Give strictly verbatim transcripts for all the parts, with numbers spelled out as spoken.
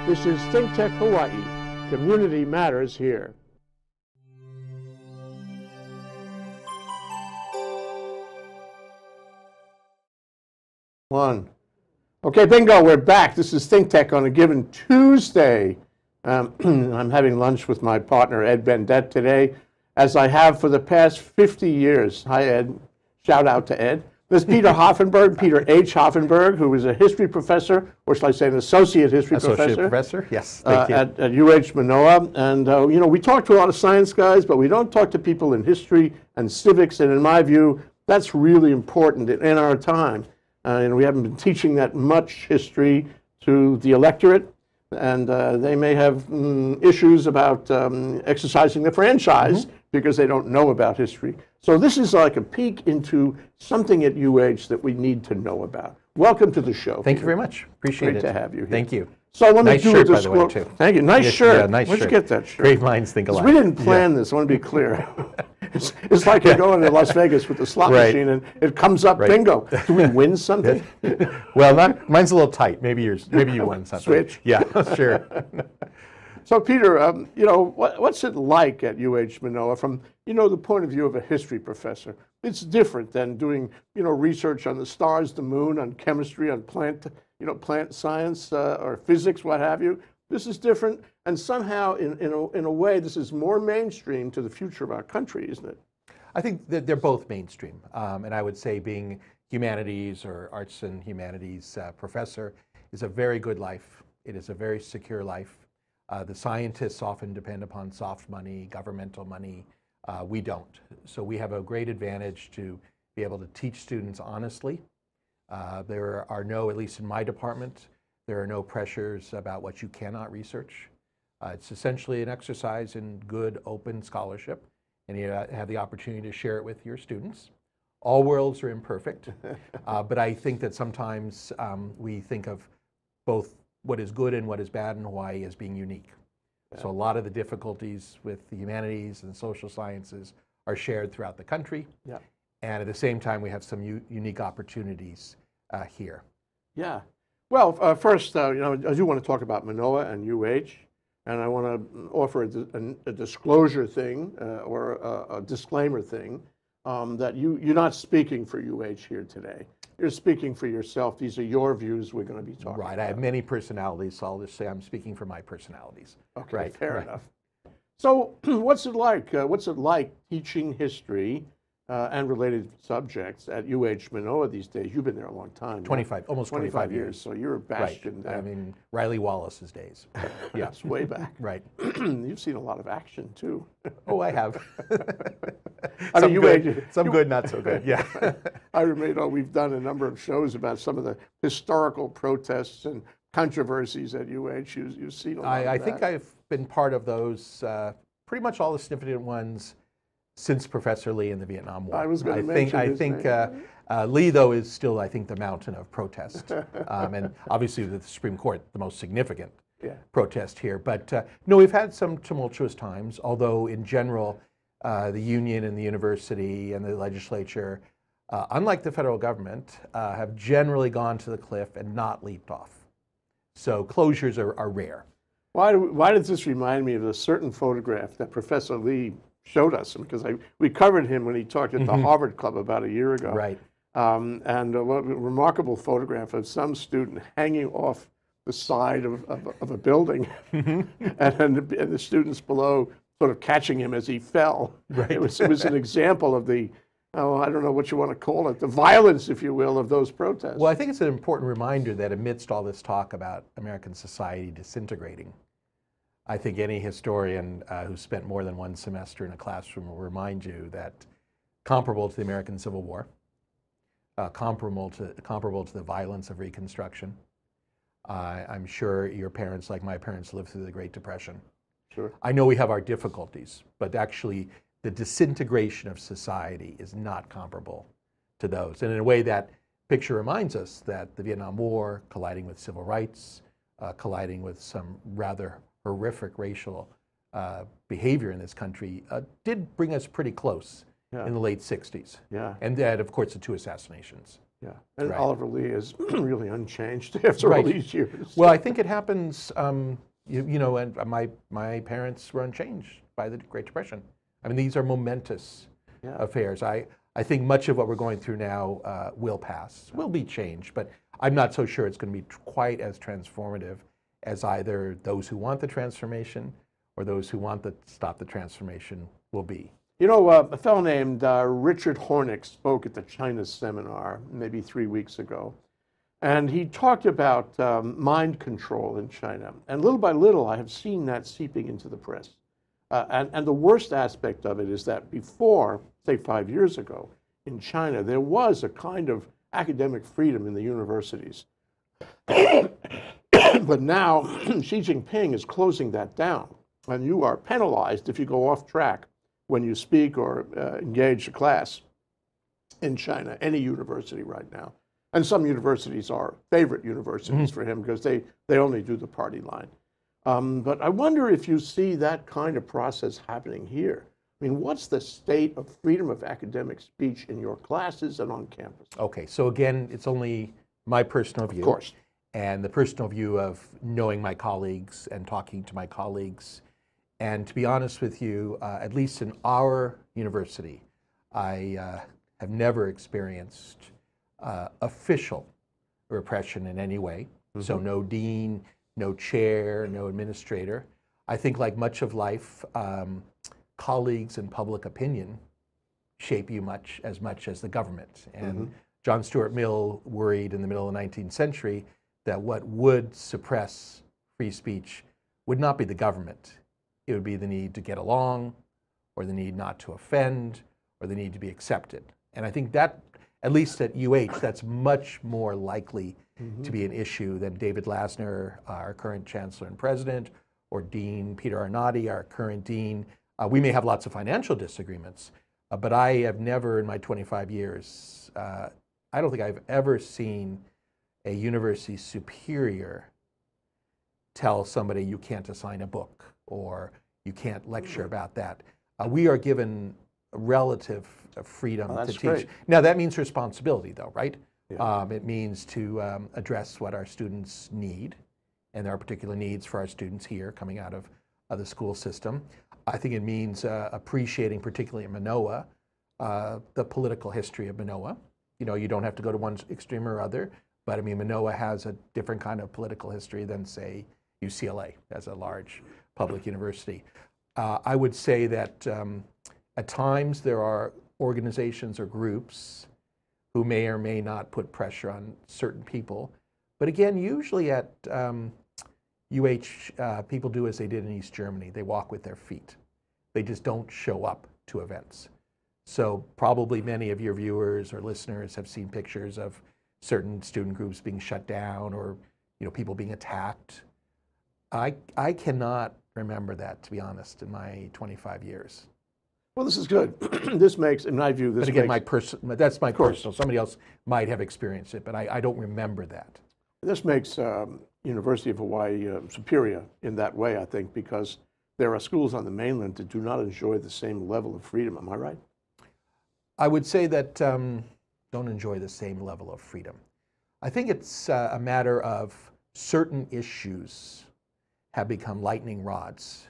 This is ThinkTech Hawaii. Community matters here. One. Okay, bingo, we're back. This is ThinkTech on a given Tuesday. Um, I'm having lunch with my partner, Ed Bendett, today, as I have for the past fifty years. Hi, Ed. Shout out to Ed. There's Peter Hoffenberg, Peter H. Hoffenberg, who is a history professor, or shall I say an associate history associate professor. professor, yes, thank uh, you. At, at U H Manoa. And, uh, you know, we talk to a lot of science guys, but we don't talk to people in history and civics. And in my view, that's really important in, in our time. Uh, and we haven't been teaching that much history to the electorate. And uh, they may have mm, issues about um, exercising the franchise mm-hmm. because they don't know about history. So this is like a peek into something at U H that we need to know about. Welcome to the show. Thank Peter. you very much. Appreciate Great it. to have you here. Thank you. So let me nice do shirt, a by the way, too. Thank you. Nice yes, shirt. Yeah, nice Where'd shirt. you get that shirt? Great minds think alike. We didn't plan yeah. this. I want to be clear. it's, it's like you're going to Las Vegas with the slot right. machine and it comes up right. bingo. Do we win something? Well, not, mine's a little tight. Maybe yours. Maybe you won something. Switch. Yeah, sure. So Peter, um, you know, what, what's it like at U H Manoa from, you know, the point of view of a history professor? It's different than doing, you know, research on the stars, the moon, on chemistry, on plant, you know, plant science uh, or physics, what have you. This is different, and somehow, in, in, a, in a way, this is more mainstream to the future of our country, isn't it? I think that they're both mainstream, um, and I would say being humanities or arts and humanities uh, professor is a very good life. It is a very secure life. Uh, the scientists often depend upon soft money, governmental money. Uh, we don't. So we have a great advantage to be able to teach students honestly. Uh, there are no, at least in my department, there are no pressures about what you cannot research. Uh, it's essentially an exercise in good, open scholarship, and you have the opportunity to share it with your students. All worlds are imperfect, uh, but I think that sometimes um, we think of both what is good and what is bad in Hawaii as being unique. Yeah. So a lot of the difficulties with the humanities and social sciences are shared throughout the country. Yeah. And at the same time, we have some unique opportunities uh, here. Yeah. Well, uh, first, uh, you know, I do want to talk about Manoa and U H, and I want to offer a, a, a disclosure thing uh, or a, a disclaimer thing um, that you, you're not speaking for U H here today. You're speaking for yourself. These are your views we're going to be talking right. about. Right. I have many personalities, so I'll just say I'm speaking for my personalities. Okay, right. fair right. enough. So what's it like? Uh, what's it like teaching history uh, and related subjects at U H Manoa these days? You've been there a long time. twenty-five, yeah? Almost twenty-five, twenty-five years. years. So you're a bastion right. there. I mean, Riley Wallace's days. Yeah, it's way back. Right. You've seen a lot of action too. Oh, I have. I some mean, you good, made, some you, good, not so good. Yeah. I remember, you know, we've done a number of shows about some of the historical protests and controversies at U H. You, you've seen a lot I, of I that. think I've been part of those, uh, pretty much all the significant ones since Professor Lee in the Vietnam War. I was going to I think, mention I his think name. uh, uh, Lee, though, is still, I think, the mountain of protest. um, and obviously the Supreme Court, the most significant yeah. protest here. But uh, no, we've had some tumultuous times, although in general, uh, the union and the university and the legislature, uh, unlike the federal government, uh, have generally gone to the cliff and not leaped off. So closures are, are rare. Why, do, why does this remind me of a certain photograph that Professor Lee showed us? Because I, we covered him when he talked at the mm-hmm. Harvard Club about a year ago. Right. Um, and a, a remarkable photograph of some student hanging off the side of, of, of a building, mm-hmm. and, and, the, and the students below sort of catching him as he fell. Right. It was, it was an example of the, oh, I don't know what you want to call it, the violence, if you will, of those protests. Well, I think it's an important reminder that amidst all this talk about American society disintegrating, I think any historian uh, who spent more than one semester in a classroom will remind you that comparable to the American Civil War, uh, comparable to comparable to the violence of Reconstruction. Uh, I'm sure your parents, like my parents, lived through the Great Depression. Sure. I know we have our difficulties, but actually the disintegration of society is not comparable to those. And in a way, that picture reminds us that the Vietnam War, colliding with civil rights, uh, colliding with some rather horrific racial uh, behavior in this country, uh, did bring us pretty close yeah. in the late sixties. Yeah. And that, of course, the two assassinations. Yeah, and Right. Oliver Lee is really unchanged after Right. all these years. Well, I think it happens, um, you, you know, and my, my parents were unchanged by the Great Depression. I mean, these are momentous Yeah. affairs. I, I think much of what we're going through now uh, will pass, will be changed, but I'm not so sure it's going to be tr- quite as transformative as either those who want the transformation or those who want to stop the transformation will be. You know, uh, a fellow named uh, Richard Hornick spoke at the China seminar maybe three weeks ago, and he talked about um, mind control in China. And little by little, I have seen that seeping into the press. Uh, and, and the worst aspect of it is that before, say five years ago, in China, there was a kind of academic freedom in the universities. But now, Xi Jinping is closing that down, and you are penalized if you go off track when you speak or uh, engage a class in China, any university right now. And some universities are favorite universities mm-hmm. for him because they, they only do the party line. Um, but I wonder if you see that kind of process happening here. I mean, what's the state of freedom of academic speech in your classes and on campus? Okay, so again, it's only my personal view. Of course. And the personal view of knowing my colleagues and talking to my colleagues. And to be honest with you, uh, at least in our university, I uh, have never experienced uh, official repression in any way. Mm-hmm. So no dean, no chair, no administrator. I think like much of life, um, colleagues and public opinion shape you much as much as the government. And mm-hmm. John Stuart Mill worried in the middle of the nineteenth century that what would suppress free speech would not be the government. It would be the need to get along, or the need not to offend, or the need to be accepted. And I think that, at least at U H, that's much more likely mm-hmm. to be an issue than David Lasner, our current chancellor and president, or Dean Peter Arnott, our current dean. Uh, we may have lots of financial disagreements, uh, but I have never in my twenty-five years, uh, I don't think I've ever seen a university superior tell somebody you can't assign a book or you can't lecture about that. Uh, we are given relative freedom oh, to teach. Great. Now that means responsibility though, right? Yeah. Um, it means to um, address what our students need, and there are particular needs for our students here coming out of uh, the school system. I think it means uh, appreciating, particularly in Manoa, uh, the political history of Manoa. You know, you don't have to go to one extreme or other, but I mean, Manoa has a different kind of political history than, say, U C L A as a large public university. Uh, I would say that um, at times there are organizations or groups who may or may not put pressure on certain people. But again, usually at um, U H, uh, people do as they did in East Germany. They walk with their feet. They just don't show up to events. So probably many of your viewers or listeners have seen pictures of certain student groups being shut down or you know, people being attacked. I, I cannot remember that, to be honest, in my twenty-five years. Well, this is good. This makes, in my view, this But again, makes, my person, that's my personal. Somebody else might have experienced it, but I, I don't remember that. This makes um, University of Hawaii uh, superior in that way, I think, because there are schools on the mainland that do not enjoy the same level of freedom. Am I right? I would say that um, don't enjoy the same level of freedom. I think it's uh, a matter of certain issues have become lightning rods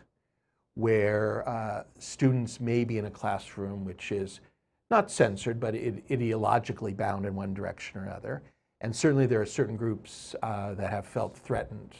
where uh, students may be in a classroom which is not censored, but it, ideologically bound in one direction or another. And certainly there are certain groups uh, that have felt threatened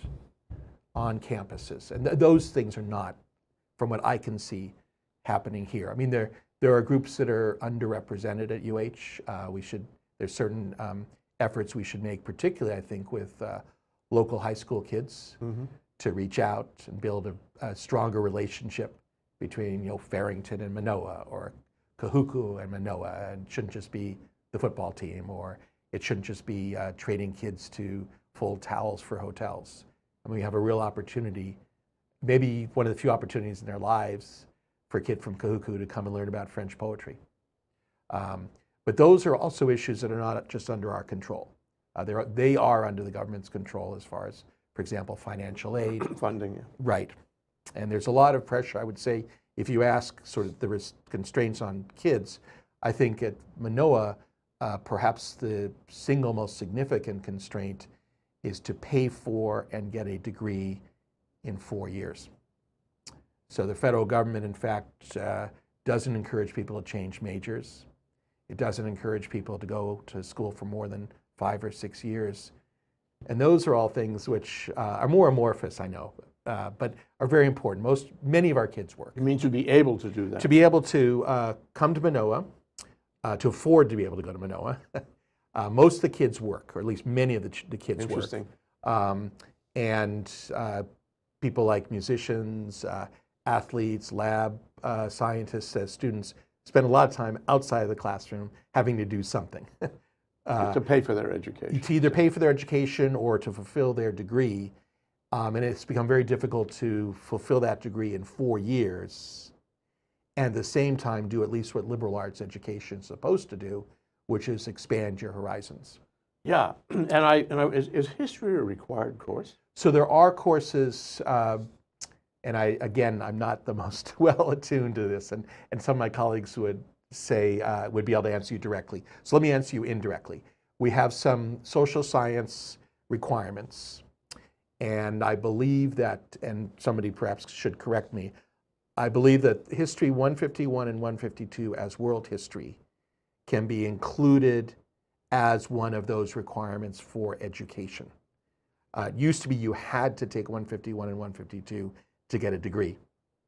on campuses. And th those things are not, from what I can see, happening here. I mean, there, there are groups that are underrepresented at U H. Uh, we should, there's certain um, efforts we should make, particularly, I think, with uh, local high school kids. Mm-hmm. to reach out and build a, a stronger relationship between, you know, Farrington and Manoa, or Kahuku and Manoa, and it shouldn't just be the football team, or it shouldn't just be uh, trading kids to fold towels for hotels. I mean, we have a real opportunity, maybe one of the few opportunities in their lives, for a kid from Kahuku to come and learn about French poetry. Um, but those are also issues that are not just under our control. Uh, they are, they are under the government's control as far as, for example, financial aid. Funding, yeah. Right. And there's a lot of pressure, I would say, if you ask sort of the constraints on kids. I think at Manoa, uh, perhaps the single most significant constraint is to pay for and get a degree in four years. So the federal government, in fact, uh, doesn't encourage people to change majors. It doesn't encourage people to go to school for more than five or six years. And those are all things which uh, are more amorphous, I know, uh, but are very important. Most, many of our kids work. You mean to be able to do that? To be able to uh, come to Manoa, uh, to afford to be able to go to Manoa. uh, most of the kids work, or at least many of the, ch the kids Interesting. work. Um, and uh, people like musicians, uh, athletes, lab uh, scientists, as students, spend a lot of time outside of the classroom having to do something. Uh, to pay for their education. To either pay for their education or to fulfill their degree. Um, and it's become very difficult to fulfill that degree in four years and at the same time do at least what liberal arts education is supposed to do, which is expand your horizons. Yeah, and I, and I is, is history a required course? So there are courses, uh, and I, again, I'm not the most well attuned to this, and, and some of my colleagues would say, uh, would be able to answer you directly. So let me answer you indirectly. We have some social science requirements, and I believe that, and somebody perhaps should correct me, I believe that history one fifty-one and one fifty-two as world history can be included as one of those requirements for education. Uh, it used to be you had to take one fifty-one and one fifty-two to get a degree.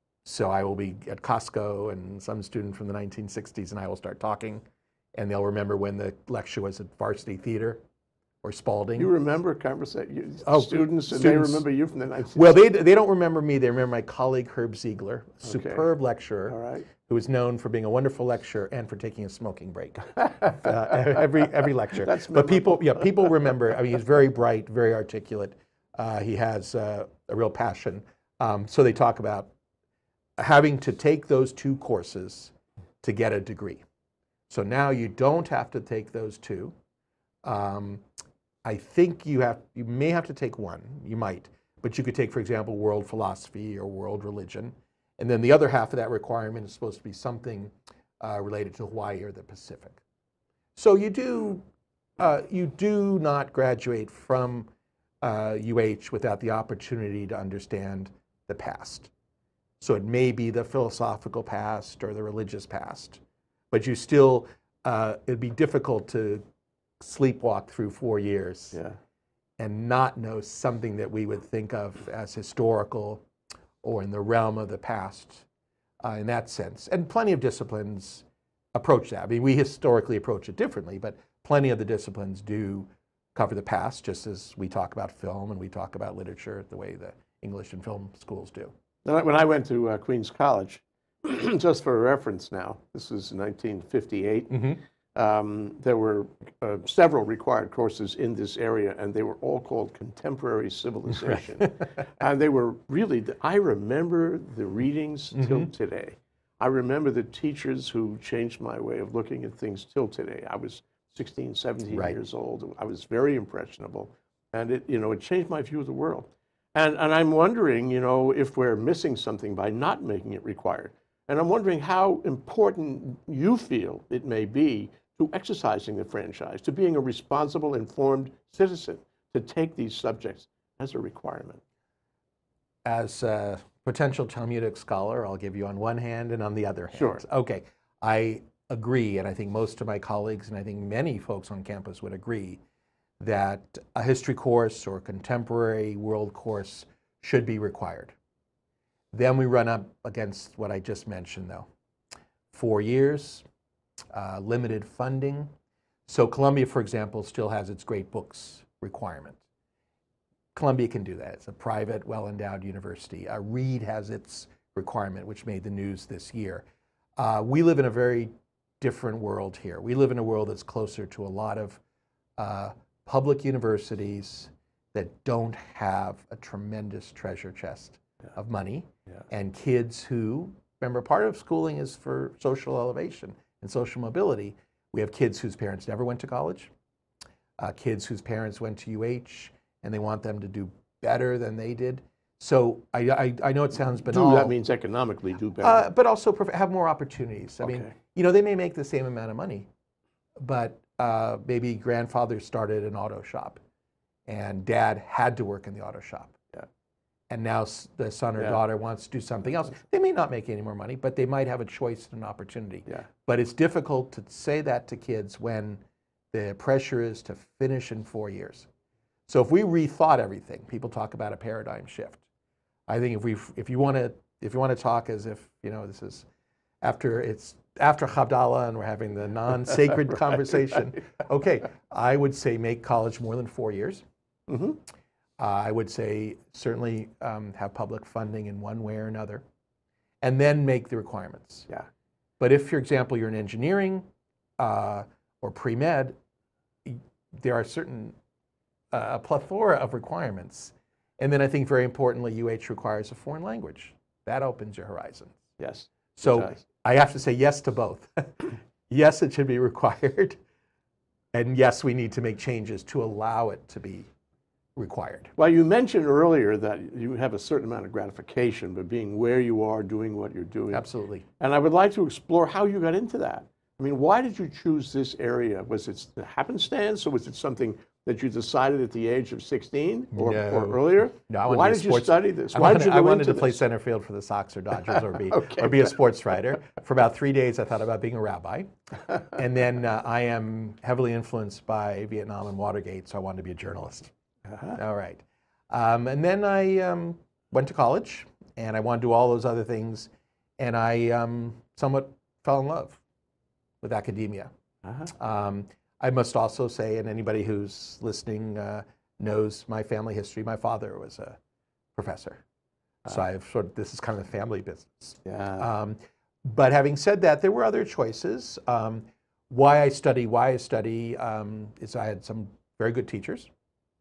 So I will be at Costco and some student from the nineteen sixties and I will start talking and they'll remember when the lecture was at Varsity Theater or Spalding. You remember conversation, oh, students, and students. They remember you from the nineteen sixties? Well, they, they don't remember me, they remember my colleague Herb Ziegler, a superb okay. lecturer, All right. who is known for being a wonderful lecturer and for taking a smoking break uh, every, every lecture. That's but people, yeah, people remember, I mean, he's very bright, very articulate. Uh, he has uh, a real passion. Um, so they talk about having to take those two courses to get a degree. So now you don't have to take those two. Um, I think you have, you may have to take one, you might, but you could take, for example, world philosophy or world religion. And then the other half of that requirement is supposed to be something uh, related to Hawaii or the Pacific. So you do, uh, you do not graduate from uh, U H without the opportunity to understand the past. So it may be the philosophical past or the religious past, but you still, uh, it'd be difficult to sleepwalk through four years yeah. and not know something that we would think of as historical or in the realm of the past uh, in that sense. And plenty of disciplines approach that. I mean, we historically approach it differently, but plenty of the disciplines do cover the past, just as we talk about film and we talk about literature the way the English and film schools do. When I went to uh, Queens College, just for reference now, this was nineteen fifty-eight, mm-hmm. um, there were uh, several required courses in this area, and they were all called Contemporary Civilization. Right. And they were really, I remember the readings mm-hmm. till today. I remember the teachers who changed my way of looking at things till today. I was sixteen, seventeen right. years old. I was very impressionable, and it, you know, it changed my view of the world. And, and I'm wondering, you know, if we're missing something by not making it required. And I'm wondering how important you feel it may be to exercising the franchise, to being a responsible, informed citizen, to take these subjects as a requirement. As a potential Talmudic scholar, I'll give you on one hand and on the other hand. Sure. Okay, I agree, and I think most of my colleagues, and I think many folks on campus would agree, that a history course or contemporary world course should be required. Then we run up against what I just mentioned though. Four years, uh, limited funding. So Columbia, for example, still has its great books requirement. Columbia can do that. It's a private, well-endowed university. Uh, Reed has its requirement, which made the news this year. Uh, we live in a very different world here. We live in a world that's closer to a lot of uh, public universities that don't have a tremendous treasure chest yeah. of money, yeah. and kids who, remember, part of schooling is for social elevation and social mobility. We have kids whose parents never went to college, uh, kids whose parents went to U H, and they want them to do better than they did. So I, I, I know it sounds banal. Do, that means economically do better. Uh, but also have more opportunities. I okay. mean, you know, they may make the same amount of money, but uh, maybe grandfather started an auto shop and dad had to work in the auto shop. Yeah. And now s- the son or Yeah. daughter wants to do something else. They may not make any more money, but they might have a choice and an opportunity. Yeah. But it's difficult to say that to kids when the pressure is to finish in four years. So if we rethought everything, people talk about a paradigm shift. I think if we, if you want to, if you want to talk as if, you know, this is after it's after Chabdallah and we're having the non-sacred Right, conversation. right. Okay, I would say make college more than four years. Mm-hmm. Uh, I would say certainly um, have public funding in one way or another, and then make the requirements. Yeah. But if, for example, you're in engineering uh, or pre-med, there are certain, uh, a plethora of requirements. And then I think very importantly, U H requires a foreign language. That opens your horizons. Yes. So does. I have to say yes to both. Yes, it should be required. And yes, we need to make changes to allow it to be required. Well, you mentioned earlier that you have a certain amount of gratification by being where you are, doing what you're doing. Absolutely. And I would like to explore how you got into that. I mean, why did you choose this area? Was it the happenstance, or was it something that you decided at the age of sixteen or, No. or earlier? No, I wanted Why to be did a you sports- study this? I Why wanted, did you go I wanted into to play this? center field for the Sox or Dodgers, or be Okay. or be a sports writer. For about three days, I thought about being a rabbi, and then uh, I am heavily influenced by Vietnam and Watergate, so I wanted to be a journalist. Uh-huh. All right, um, and then I um, went to college, and I wanted to do all those other things, and I um, somewhat fell in love with academia. Uh-huh. Um, I must also say, and anybody who's listening uh, knows my family history. My father was a professor, so I've sort of, this is kind of the family business. Yeah. Um, but having said that, there were other choices. Um, why I study, why I study, um, is I had some very good teachers.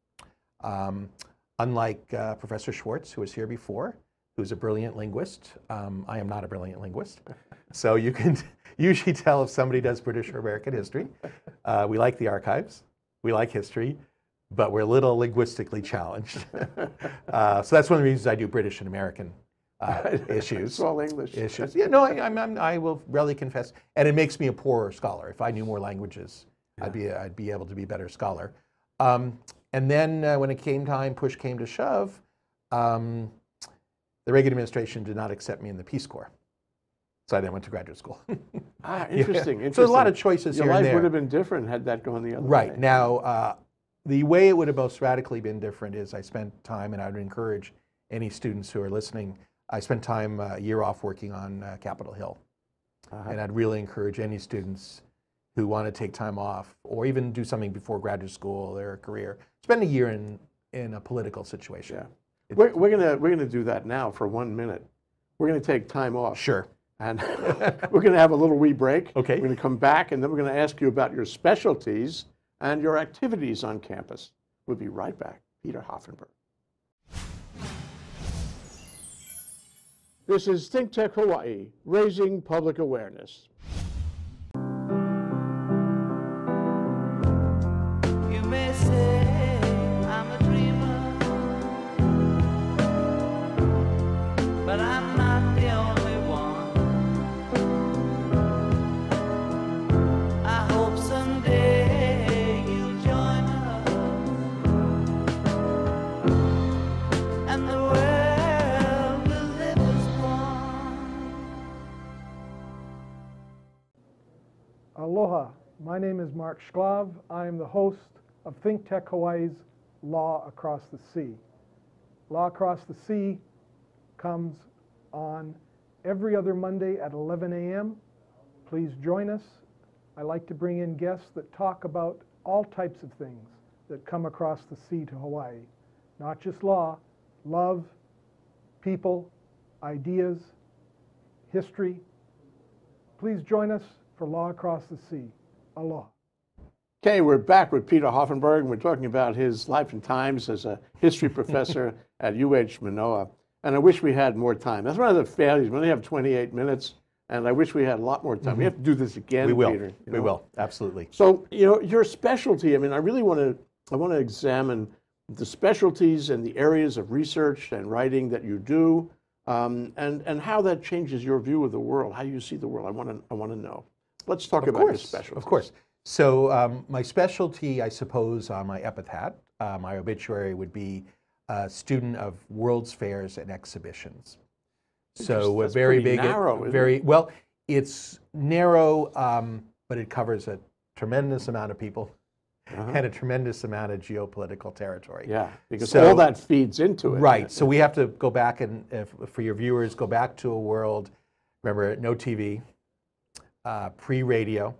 Um, unlike uh, Professor Schwartz, who was here before, who's a brilliant linguist, um, I am not a brilliant linguist. So you can usually tell if somebody does British or American history. Uh, we like the archives, we like history, but we're a little linguistically challenged. uh, so that's one of the reasons I do British and American uh, issues. It's all English. Issues. Yeah, no, I, I'm, I'm, I will readily confess, and it makes me a poorer scholar. If I knew more languages, Yeah. I'd be I'd be able to be a better scholar. Um, and then uh, when it came time, push came to shove, um, the Reagan administration did not accept me in the Peace Corps. So I then went to graduate school. Ah, Yeah. interesting, interesting. So a lot of choices Your here and life there. would have been different had that gone the other Right. way. Now, uh, the way it would have most radically been different is I spent time, and I would encourage any students who are listening, I spent time uh, a year off working on uh, Capitol Hill. Uh-huh. And I'd really encourage any students who want to take time off or even do something before graduate school or a career, spend a year in, in a political situation. Yeah. It- We're, we're gonna we're gonna do that now for one minute. We're gonna take time off. Sure. And we're going to have a little wee break. Okay. We're going to come back, and then we're going to ask you about your specialties and your activities on campus. We'll be right back. Peter Hoffenberg. This is ThinkTech Hawaii, raising public awareness. You may say I'm a dreamer, but I'm not the only one. I hope someday you'll join us, and the world will live as one. Aloha, my name is Mark Shklav. I am the host of ThinkTech Hawaii's Law Across the Sea. Law Across the Sea comes on every other Monday at eleven a m Please join us. I like to bring in guests that talk about all types of things that come across the sea to Hawaii. Not just law, love, people, ideas, history. Please join us for Law Across the Sea. Aloha. Okay, we're back with Peter Hoffenberg, and we're talking about his life and times as a history professor at U H Manoa. And I wish we had more time. That's one of the failures. We only have twenty-eight minutes, and I wish we had a lot more time. We have to do this again, We will. Peter. you We know? will. Absolutely. So, you know, your specialty, I mean, I really want to, I want to examine the specialties and the areas of research and writing that you do, um, and, and how that changes your view of the world, how you see the world. I want to, I want to know. Let's talk Of about your course. specialties. Of course. So um, my specialty, I suppose, on my epitaph, uh, my obituary would be a student of World's Fairs and Exhibitions. So we're That's very pretty big, narrow, at, isn't very it? well. It's narrow, um, but it covers a tremendous amount of people Uh-huh. and a tremendous amount of geopolitical territory. Yeah, because So- all that feeds into it. Right. So we have to go back and, if, for your viewers, go back to a world. Remember, no T V, uh, pre-radio.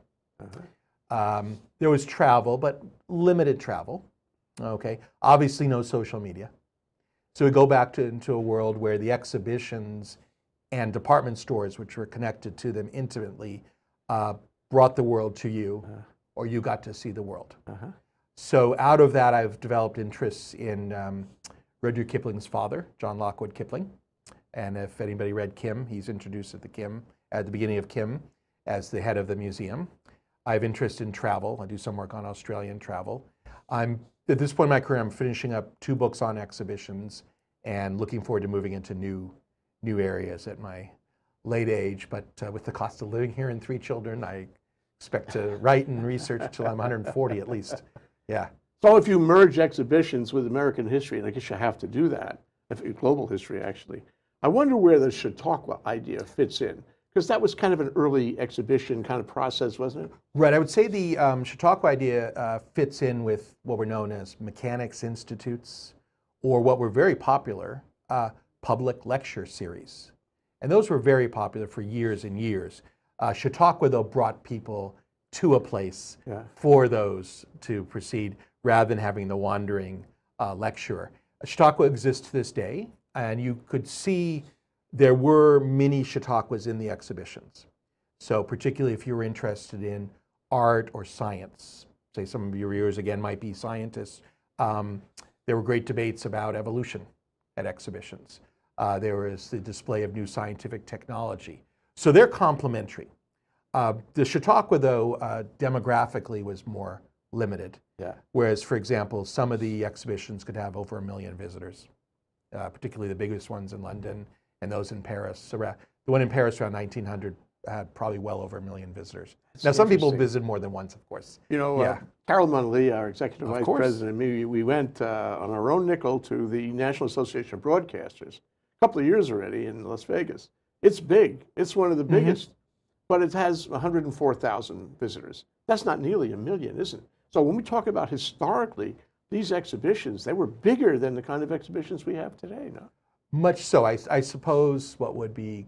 Uh-huh. Um, there was travel, but limited travel. Okay. Obviously, no social media. So we go back to into a world where the exhibitions and department stores, which were connected to them intimately, uh, brought the world to you, Uh-huh. or you got to see the world. Uh-huh. So out of that, I've developed interests in um, Rudyard Kipling's father, John Lockwood Kipling. And if anybody read Kim, he's introduced at the Kim, at the beginning of Kim, as the head of the museum. I have interest in travel. I do some work on Australian travel. I'm, at this point in my career, I'm finishing up two books on exhibitions and looking forward to moving into new, new areas at my late age. But uh, with the cost of living here and three children, I expect to write and research until I'm one hundred forty at least. Yeah. So if you merge exhibitions with American history, and I guess you have to do that, if global history actually, I wonder where the Chautauqua idea fits in, because that was kind of an early exhibition kind of process, wasn't it? Right. I would say the um, Chautauqua idea uh, fits in with what were known as mechanics institutes, or what were very popular, uh, public lecture series. And those were very popular for years and years. Uh, Chautauqua, though, brought people to a place Yeah. for those to proceed rather than having the wandering uh, lecturer. Chautauqua exists to this day, and you could see there were many Chautauquas in the exhibitions. So particularly if you were interested in art or science, say some of your viewers again might be scientists, um, there were great debates about evolution at exhibitions. Uh, there was the display of new scientific technology. So they're complementary. Uh, the Chautauqua, though, uh, demographically was more limited. Yeah. Whereas, for example, some of the exhibitions could have over a million visitors, uh, particularly the biggest ones in London and those in Paris. Around, the one in Paris around nineteen hundred had probably well over a million visitors. That's now, some people interesting. visit more than once, of course. You know, Yeah. uh, Carol Munley, our executive Of vice course. president, and me, we went uh, on our own nickel to the National Association of Broadcasters a couple of years already in Las Vegas. It's big. It's one of the biggest, but it has one hundred four thousand visitors. That's not nearly a million, is it? So when we talk about historically, these exhibitions, they were bigger than the kind of exhibitions we have today, no? Much so. I, I suppose what would be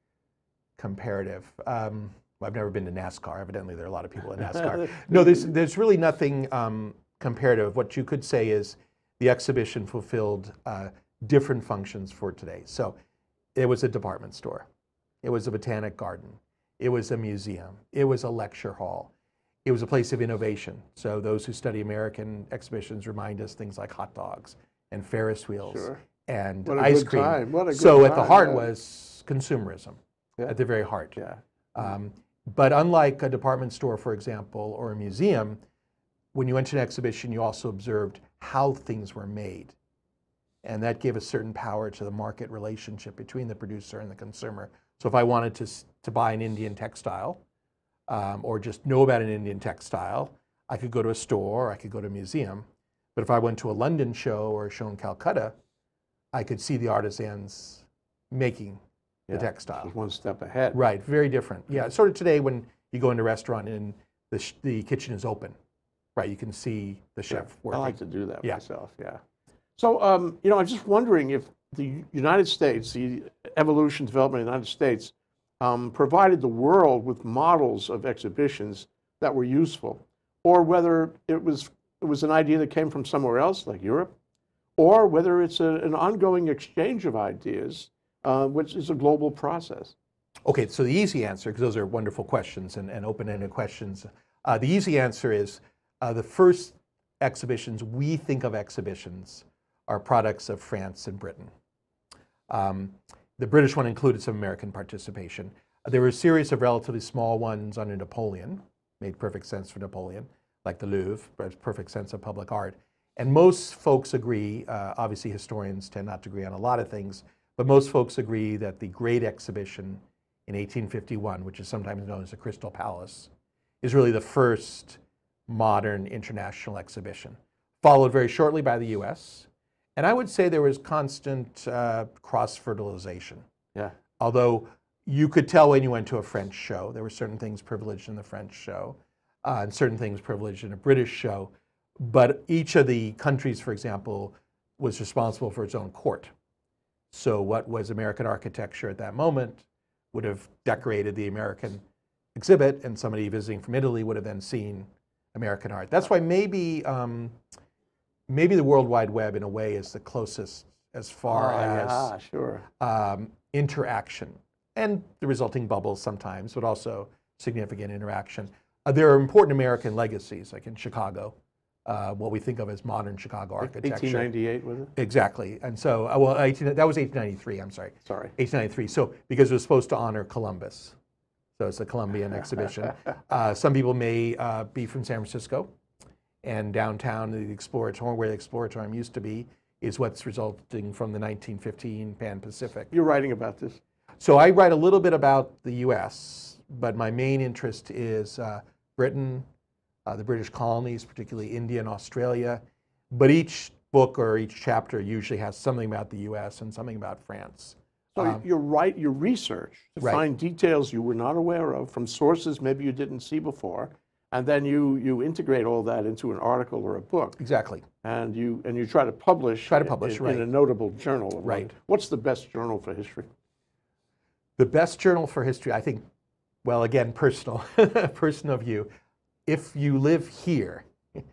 comparative. Um, well, I've never been to NASCAR. Evidently, there are a lot of people in NASCAR. No, there's, there's really nothing um, comparative. What you could say is the exhibition fulfilled uh, different functions for today. So it was a department store. It was a botanic garden. It was a museum. It was a lecture hall. It was a place of innovation. So those who study American exhibitions remind us things like hot dogs and Ferris wheels Sure. and What a ice good cream. time. What a good so at the time, heart yeah. was consumerism, Yeah. at the very heart. Yeah. Um, but unlike a department store, for example, or a museum, when you went to an exhibition, you also observed how things were made. And that gave a certain power to the market relationship between the producer and the consumer. So if I wanted to, s- to buy an Indian textile, um, or just know about an Indian textile, I could go to a store, or I could go to a museum. But if I went to a London show or a show in Calcutta, I could see the artisans making the Yeah. textile. Just one step ahead. Right, very different. Yeah, sort of today when you go into a restaurant and the, sh the kitchen is open, right, you can see the Sure. chef I working. like to do that Yeah. myself, yeah. So, um, you know, I'm just wondering if the United States, the evolution, development of the United States, um, provided the world with models of exhibitions that were useful, or whether it was, it was an idea that came from somewhere else, like Europe, or whether it's a, an ongoing exchange of ideas, uh, which is a global process. Okay, so the easy answer, because those are wonderful questions and, and open-ended questions, uh, the easy answer is uh, the first exhibitions, we think of exhibitions, are products of France and Britain. Um, the British one included some American participation. There were a series of relatively small ones under Napoleon, made perfect sense for Napoleon, like the Louvre, but perfect sense of public art. And most folks agree, uh, obviously historians tend not to agree on a lot of things, but most folks agree that the Great Exhibition in eighteen fifty-one, which is sometimes known as the Crystal Palace, is really the first modern international exhibition, followed very shortly by the U S. And I would say there was constant uh, cross-fertilization. Yeah. Although you could tell when you went to a French show, there were certain things privileged in the French show uh, and certain things privileged in a British show. But each of the countries, for example, was responsible for its own court. So what was American architecture at that moment would have decorated the American exhibit, and somebody visiting from Italy would have then seen American art. That's why maybe um, maybe the World Wide Web, in a way, is the closest as far oh, as yeah, sure. um, interaction and the resulting bubbles sometimes, but also significant interaction. Uh, there are important American legacies, like in Chicago, uh, what we think of as modern Chicago architecture. eighteen ninety-eight, was it? Exactly. And so, uh, well, eighteen, that was eighteen ninety-three, I'm sorry. Sorry. eighteen ninety-three. So, because it was supposed to honor Columbus. So it's a Columbian exhibition. Uh, some people may uh, be from San Francisco, and downtown, the Exploratorium, where the Exploratorium used to be, is what's resulting from the nineteen fifteen Pan-Pacific. You're writing about this. So I write a little bit about the U S, but my main interest is uh, Britain, uh, the British colonies, particularly India and Australia. But each book or each chapter usually has something about the U S and something about France. So Um, you write your research to right. find details you were not aware of from sources maybe you didn't see before, and then you you integrate all that into an article or a book, Exactly. and you and you try to publish. Try to publish, in, right. in a notable journal. Right. What's the best journal for history? The best journal for history, I think, well, again, personal, personal view. If you live here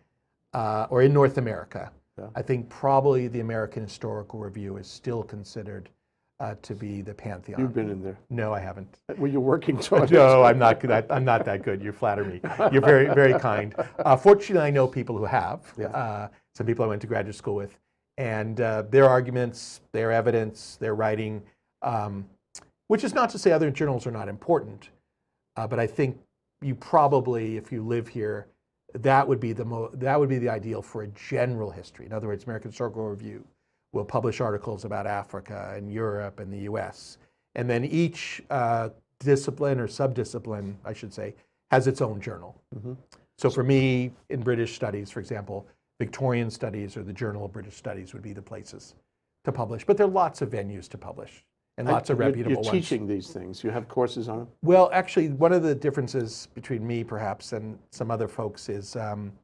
uh, or in North America, Yeah. I think probably the American Historical Review is still considered uh, to be the pantheon. You've been in there. No, I haven't. Were you working towards it? No, I'm not good. I'm not that good. You flatter me. You're very, very kind. Uh, fortunately, I know people who have. Yeah. Uh, some people I went to graduate school with, and uh, their arguments, their evidence, their writing, um, which is not to say other journals are not important, uh, but I think you probably, if you live here, that would be the mo that would be the ideal for a general history. In other words, American Historical Review will publish articles about Africa and Europe and the U S, and then each uh, discipline or subdiscipline, I should say, has its own journal. Mm-hmm. So for me, in British studies, for example, Victorian Studies or the Journal of British Studies would be the places to publish. But there are lots of venues to publish and lots of You're- reputable You're ones. teaching these things. You have courses on them. Well, actually, one of the differences between me, perhaps, and some other folks is um,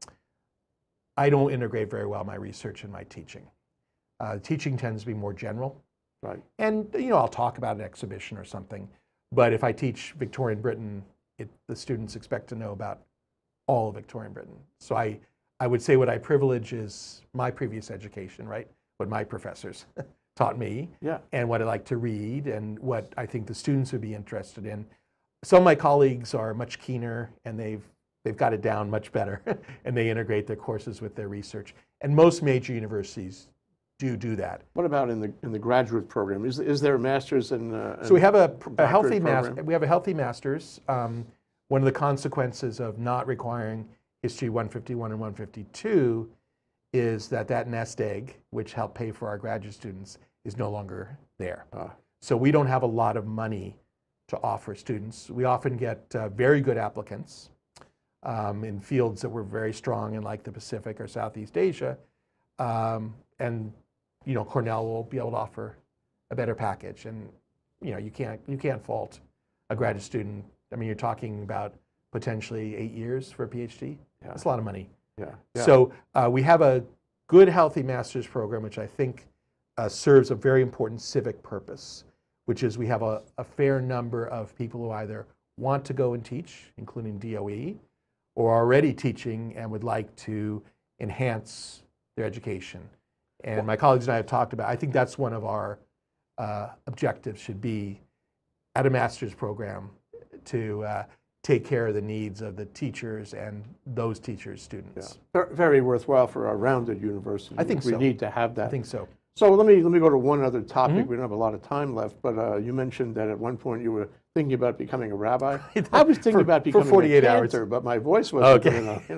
I don't integrate very well my research and my teaching. Uh, teaching tends to be more general. Right. And, you know, I'll talk about an exhibition or something. But if I teach Victorian Britain, it, the students expect to know about all of Victorian Britain. So I, I would say what I privilege is my previous education, right? What my professors taught me, Yeah. and what I like to read, and what I think the students would be interested in. Some of my colleagues are much keener, and they've they've got it down much better, and they integrate their courses with their research. And most major universities do do that. What about in the in the graduate program? Is is there a master's in? Uh, So we have a, a doctorate healthy program? master. We have a healthy master's. Um, one of the consequences of not requiring History one fifty-one and one fifty-two is that that nest egg, which helped pay for our graduate students, is no longer there. Ah. So we don't have a lot of money to offer students. We often get uh, very good applicants um, in fields that we're very strong in, like the Pacific or Southeast Asia, um, and you know Cornell will be able to offer a better package. And you know you can't you can't fault a graduate student. I mean, you're talking about potentially eight years for a PhD. Yeah. That's a lot of money. Yeah. Yeah. So uh, we have a good, healthy master's program, which I think uh, serves a very important civic purpose, which is we have a, a fair number of people who either want to go and teach, including D O E, or are already teaching and would like to enhance their education. And my colleagues and I have talked about, I think that's one of our uh, objectives should be at a master's program to uh, take care of the needs of the teachers and those teachers' students. Yeah. Ver- Very worthwhile for a rounded university. I think we so. need to have that. I think so. So let me let me go to one other topic. Mm-hmm. We don't have a lot of time left, but uh, you mentioned that at one point you were thinking about becoming a rabbi. I was thinking For- about for becoming forty-eight a hours. cantor, but my voice wasn't Okay. good enough. You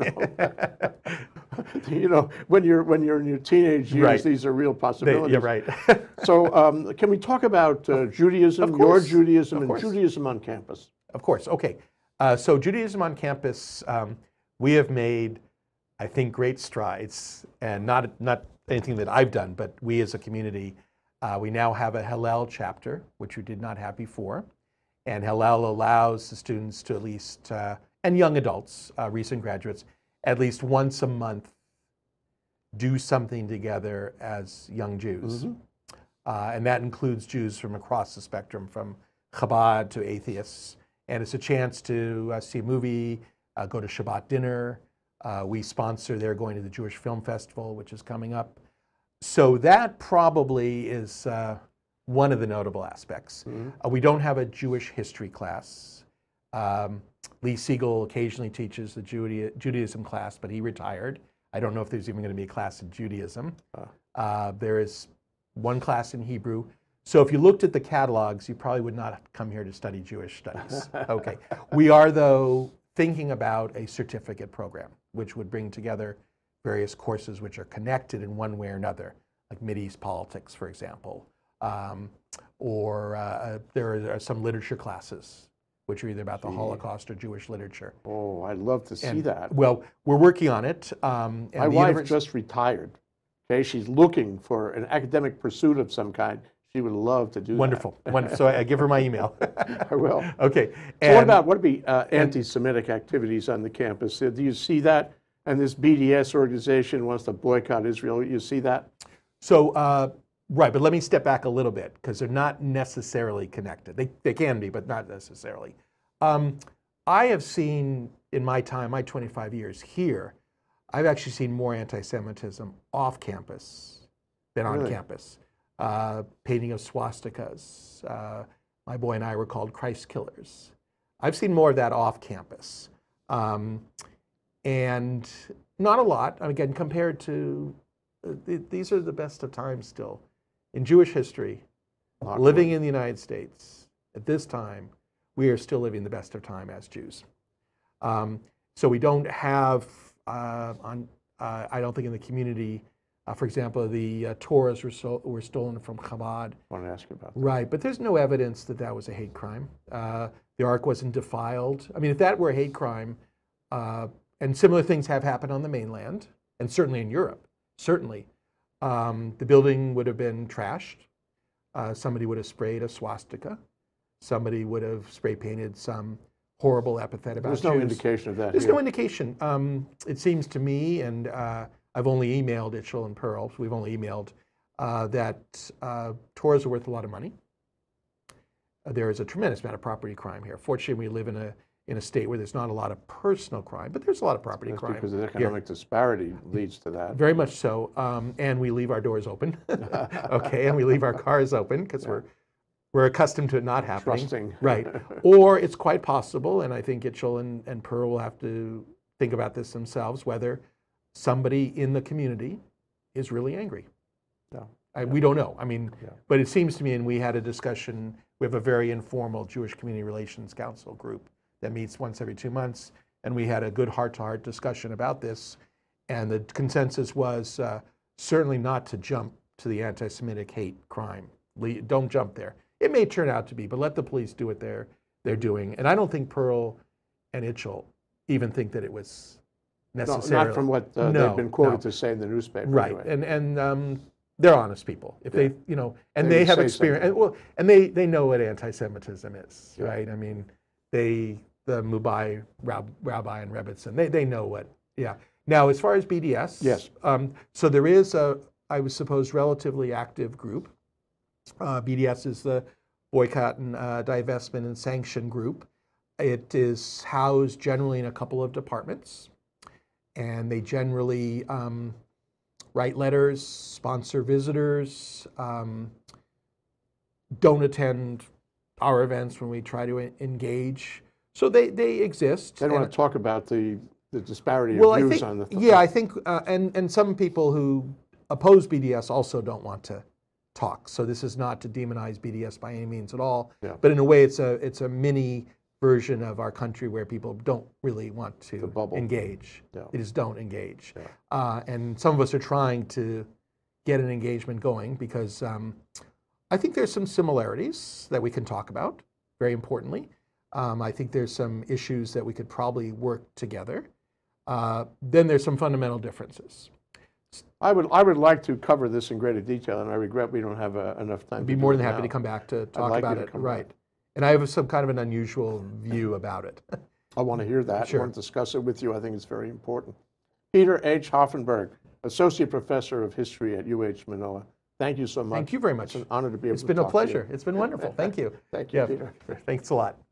know, you know, when you're when you're in your teenage years, Right. these are real They, possibilities. you're right. So um, can we talk about uh, Judaism, Of your course. Judaism, Of and course. Judaism on campus? Of course. Okay. Uh, so Judaism on campus, um, we have made, I think, great strides, and not, not anything that I've done, but we as a community, uh, we now have a Hillel chapter, which we did not have before. And Hillel allows the students to at least, uh, and young adults, uh, recent graduates, at least once a month, do something together as young Jews. Mm-hmm. uh, and that includes Jews from across the spectrum, from Chabad to atheists. And it's a chance to uh, see a movie, uh, go to Shabbat dinner. Uh, we sponsor their going to the Jewish Film Festival, which is coming up. So that probably is uh, one of the notable aspects. Mm-hmm. uh, we don't have a Jewish history class. Um, Lee Siegel occasionally teaches the Judea Judaism class, but he retired. I don't know if there's even going to be a class in Judaism. Uh. Uh, there is one class in Hebrew. So if you looked at the catalogs, you probably would not come here to study Jewish studies. Okay. We are, though, thinking about a certificate program, which would bring together various courses which are connected in one way or another, like Mideast politics, for example. Um, or uh, there are some literature classes, which are either about Gee. the Holocaust or Jewish literature. Oh, I'd love to see and, that. Well, we're working on it. Um, and My wife just retired. Okay, she's looking for an academic pursuit of some kind. She would love to do Wonderful. that. Wonderful. So I give her my email. I will. Okay. And, so what about, what would be uh, anti-Semitic activities on the campus? Uh, do you see that? And this B D S organization wants to boycott Israel. You see that? So, uh, right, but let me step back a little bit, because they're not necessarily connected. They, they can be, but not necessarily. Um, I have seen, in my time, my twenty-five years here, I've actually seen more anti-Semitism off campus than on Really? campus. Uh, painting of swastikas. Uh, my boy and I were called Christ killers. I've seen more of that off campus. Um, and not a lot, again, compared to, uh, th these are the best of times still. In Jewish history, not living really. in the United States, at this time, we are still living the best of time as Jews. Um, so we don't have, uh, on, uh, I don't think in the community, Uh, for example, the uh, Torahs were, so, were stolen from Chabad. I want to ask you about that. Right, but there's no evidence that that was a hate crime. Uh, the Ark wasn't defiled. I mean, if that were a hate crime, uh, and similar things have happened on the mainland, and certainly in Europe, certainly, um, the building would have been trashed. Uh, somebody would have sprayed a swastika. Somebody would have spray painted some horrible epithet about There's Jews. no indication of that There's here. no indication. Um, it seems to me, and uh, I've only emailed Itchell and Pearl, so we've only emailed, uh, that uh, Torahs are worth a lot of money. Uh, there is a tremendous amount of property crime here. Fortunately, we live in a in a state where there's not a lot of personal crime, but there's a lot of property That's crime. because the economic here. disparity leads to that. Very much so, um, and we leave our doors open, okay, and we leave our cars open because yeah. we're we're accustomed to it not happening. Trusting. Right, or it's quite possible, and I think Itchell and, and Pearl will have to think about this themselves, whether somebody in the community is really angry. Yeah. I, yeah. We don't know. I mean, yeah. but it seems to me, and we had a discussion, we have a very informal Jewish Community Relations Council group that meets once every two months, and we had a good heart-to-heart discussion about this, and the consensus was uh, certainly not to jump to the anti-Semitic hate crime. Le- don't jump there. It may turn out to be, but let the police do what they're, they're doing. And I don't think Pearl and Itchell even think that it was necessarily. No, not from what uh, no, they've been quoted no. to say in the newspaper. Right, Anyway. and and um, they're honest people. If yeah. they, you know, and they, they have say experience, something. and, well, and they they know what anti-Semitism is, yeah. right? I mean, they the Mubai Rab, Rabbi and Rebbitzin, they they know what. Yeah. Now, as far as B D S, yes. Um, so there is a, I would suppose, relatively active group. Uh, B D S is the Boycott and uh, Divestment and Sanction Group. It is housed generally in a couple of departments, and they generally um, write letters, sponsor visitors, um, don't attend our events when we try to engage. So they, they exist. They don't and, want to talk about the, the disparity well, of I views think, on the yeah, I think, uh, and, and some people who oppose B D S also don't want to talk. So this is not to demonize B D S by any means at all, yeah. but in a way it's a, it's a mini version of our country where people don't really want to engage. Yeah. They just don't engage. Yeah. Uh, and some of us are trying to get an engagement going because um, I think there's some similarities that we can talk about, very importantly. Um, I think there's some issues that we could probably work together. uh, then there's some fundamental differences. I would, I would like to cover this in greater detail, and I regret we don't have uh, enough time. I'd to be do more it than happy now. to come back to talk like you about to it. come Right. back. And I have some kind of an unusual view about it. I want to hear that. Sure. I want to discuss it with you. I think it's very important. Peter H. Hoffenberg, Associate Professor of History at U H Manoa. Thank you so much. Thank you very much. It's an honor to be able It's to been a talk to you. pleasure. It's been wonderful. Thank you. Thank you, Yeah. Peter. Thanks a lot.